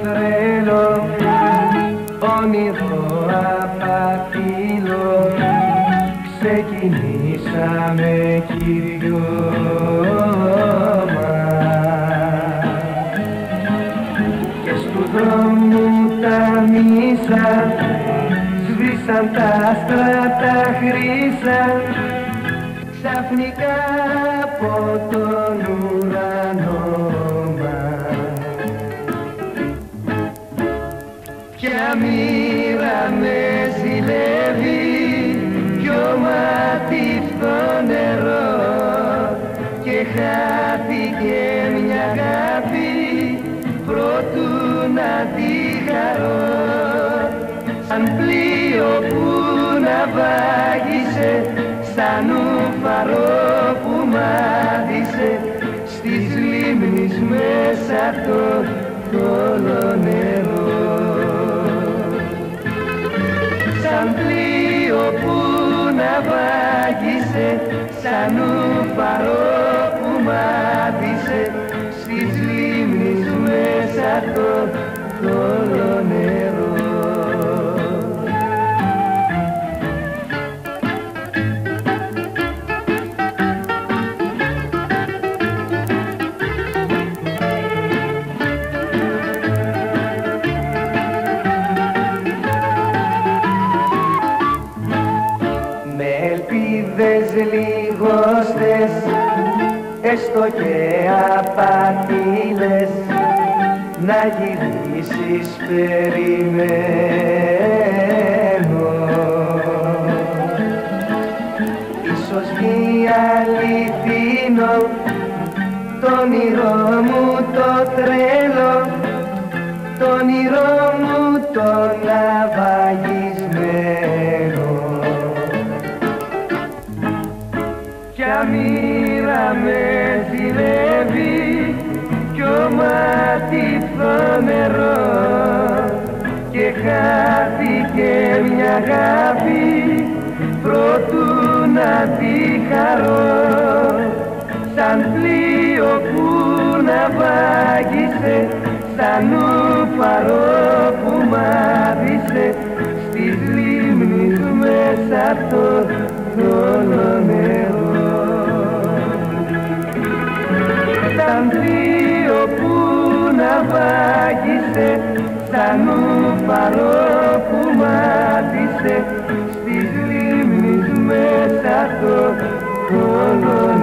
τρέλο, όνειρο απαφύλλω, ξεκινήσαμε κυριώμα και στου δρόμου τα μίσα σβήσαν τα άστρα τα χρύσα ξαφνικά από τον ουρανό μας κι αμήρα με ζηλεύει πιο ματιφτό νερό και χάθηκε μια αγάπη προτού να τη χαρώ σαν πλοίο που ναυάγησε σαν ουφαρό που μάτισε στις λίμνης μέσα το θόλο νερό σαν πλοίο που ναυάγησε σαν ουφαρό που μάτισε στις λίμνης μέσα το θόλο νερό. Ελπίδες λιγόστες, έστω και απατήλες, να γυρίσεις περιμένω. Ίσως βγει αληθινό το όνειρό μου το τρέλο, το όνειρό μου το ναυαγισμένο. Κι αμήρα με ζηλεύει πιο ματιφτό νερό και χάθηκε μια αγάπη προτού να τη χαρώ σαν πλοίο που ναυάγησε σαν ουφαρό που μάτισε στις λίμνης μέσα το θόλο νερό σαν πλοίο που ναυάγησε σαν ουφαρό που μάτισε στις λίμνης μέσα το θόλο